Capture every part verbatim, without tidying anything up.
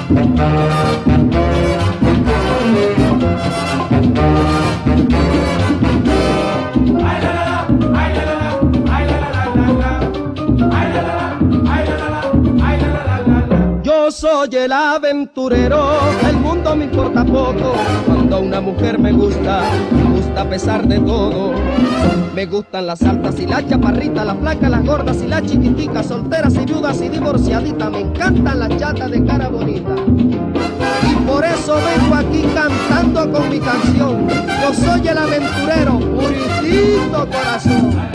Yo soy el aventurero, el mundo me importa poco. Cuando una mujer me gusta, me gusta a pesar de todo. Me gustan las altas y las chaparritas, las flacas, las gordas y las chiquiticas, solteras y viudas y divorciaditas. Me encantan las chatas de cara bonita. Y por eso vengo aquí cantando con mi canción. Yo soy el aventurero, puritito corazón.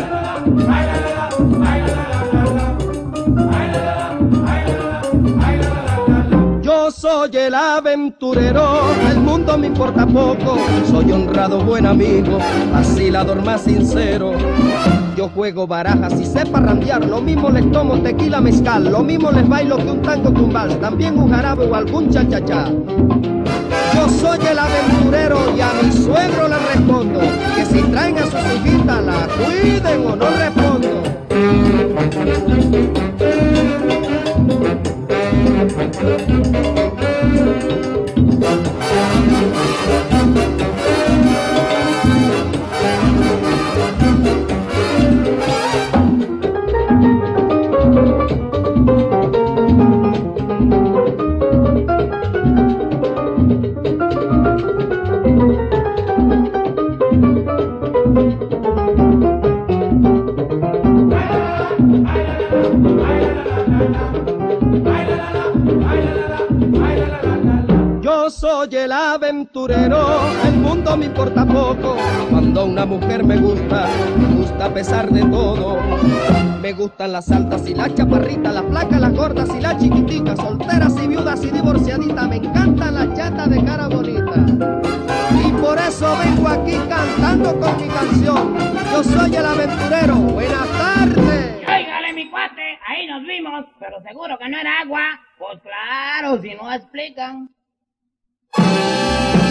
Yo soy el aventurero, el mundo me importa poco. Soy honrado, buen amigo, vacilador más sincero. Yo juego barajas y sé parrandear, lo mismo les tomo tequila mezcal, lo mismo les bailo que un tango con vals, también un jarabe o algún cha-cha-cha. Yo soy el aventurero y a mi suegro le respondo que si traen a sus hijitas la cuiden o no respondo. Yo soy el aventurero, el mundo me importa poco. Cuando una mujer me gusta, me gusta a pesar de todo. Me gustan las altas y las chaparritas, las flacas, las gordas y las chiquiticas, solteras y viudas y divorciaditas. Me encantan las chatas de cara bonita. Y por eso vengo aquí cantando con mi canción. Yo soy el aventurero, buenas tardes. Óigale, mi cuate, ahí nos vimos, pero seguro que no era agua. Pues claro, si no explican.